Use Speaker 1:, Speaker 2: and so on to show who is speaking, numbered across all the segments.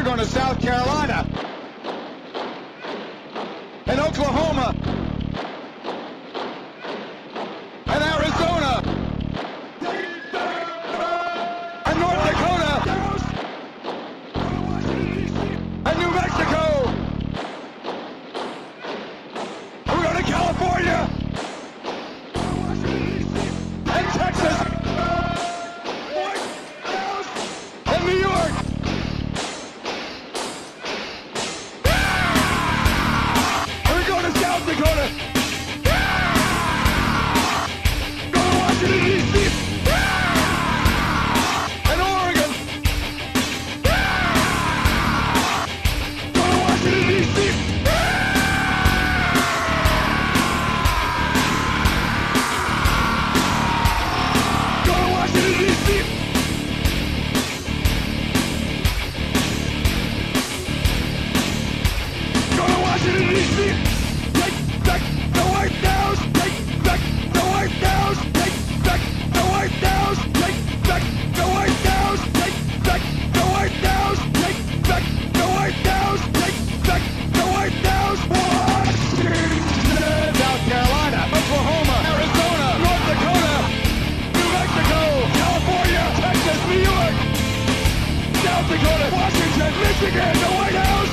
Speaker 1: going to South Carolina and Oklahoma and Arizona and North Dakota and New Mexico. We're going to California and Texas and New York. We're going to South Dakota. Go to Washington, D.C. and Oregon. Go to Washington, D.C. Go to Washington, D.C. Go to Washington, D.C. Take back the White House. Take back the White House. Take back the White House. Take back the White House. Take back the White House. Take back the White House. Take back the White House. Washington, South Carolina, Oklahoma, Arizona, North Dakota, New Mexico, California, Texas, New York, South Dakota, Washington, Michigan, the White House.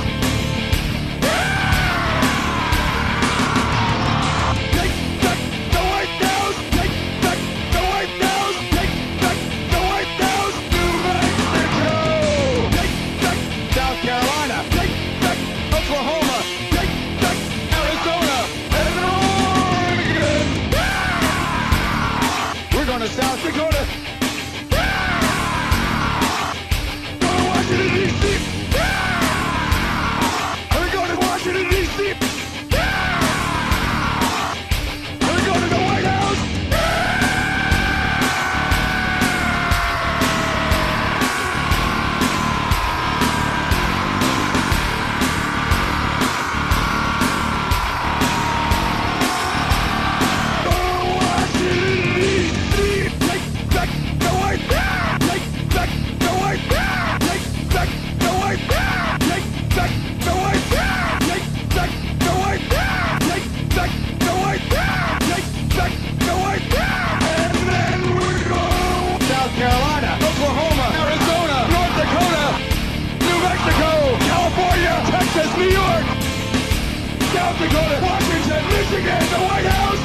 Speaker 1: Take back the White House. Take back the White House. Take back the White House. New Mexico. Take back South Carolina. Take back Oklahoma. Take back Arizona and Oregon. We're going to South Dakota. Go to Washington, D.C. We're going to Washington, D.C. We're going to the White House. Go to Washington, D.C. Take back the White House. Take back the White House. Take back the White House. Take back the White House. Take back the White House. Take back the White House. Take back the White House. And then we're going South Carolina, Oklahoma, Arizona, North Dakota, New Mexico, California, Texas, New York, South Dakota, Washington, Michigan, the White House.